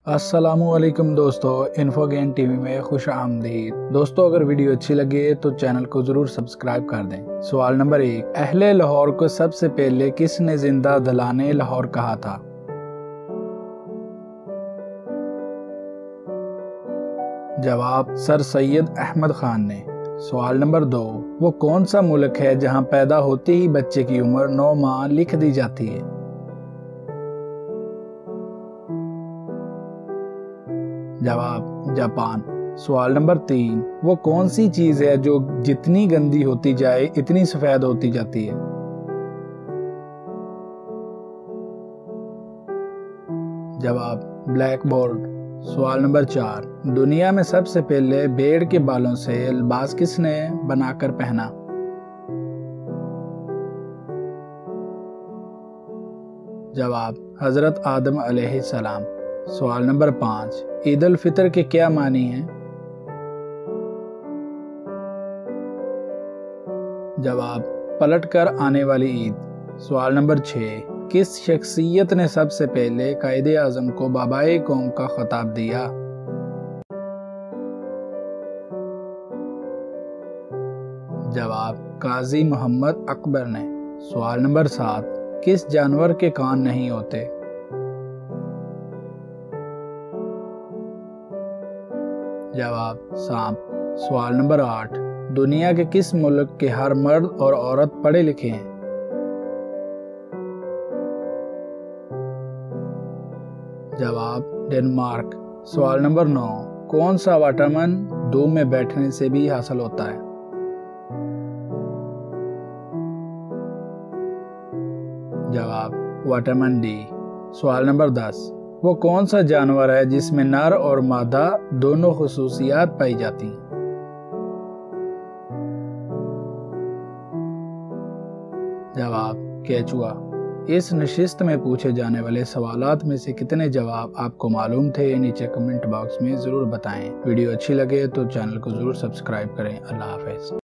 अस्सलामुअलैकुम दोस्तों, इन्फोगेन टीवी में खुश आमदीद। दोस्तों, अगर वीडियो अच्छी लगे तो चैनल को जरूर सब्सक्राइब कर दें। सवाल नंबर 1, अहले लाहौर को सबसे पहले किसने जिंदा दलाने लाहौर कहा था? जवाब, सर सैयद अहमद खान ने। सवाल नंबर 2, वो कौन सा मुल्क है जहां पैदा होते ही बच्चे की उम्र 9 माह लिख दी जाती है? जवाब, जापान। सवाल नंबर 3, वो कौन सी चीज है जो जितनी गंदी होती जाए इतनी सफेद होती जाती है? जवाब, ब्लैक बोर्ड। सवाल नंबर 4, दुनिया में सबसे पहले भेड़ के बालों से लिबास किसने बनाकर पहना? जवाब, हजरत आदम अलैहिस्सलाम। सवाल नंबर 5, ईद उल फितर के क्या मानी हैं? जवाब, पलट कर आने वाली ईद। सवाल नंबर 6, किस शख्सियत ने सबसे पहले कायदे आजम को बाबाए कौम का खिताब दिया? जवाब, काजी मोहम्मद अकबर ने। सवाल नंबर 7, किस जानवर के कान नहीं होते? जवाब, सांप। सवाल नंबर 8, दुनिया के किस मुल्क के हर मर्द और औरत पढ़े लिखे हैं? जवाब, डेनमार्क। सवाल नंबर 9, कौन सा विटामिन धूप में बैठने से भी हासिल होता है? जवाब, विटामिन डी। सवाल नंबर 10, वो कौन सा जानवर है जिसमें नर और मादा दोनों खुसूसियात पाई जाती हैं? जवाब, केचुआ। इस नशिस्त में पूछे जाने वाले सवालात में से कितने जवाब आपको मालूम थे, नीचे कमेंट बॉक्स में जरूर बताएं। वीडियो अच्छी लगे तो चैनल को जरूर सब्सक्राइब करें। अल्लाह हाफिज।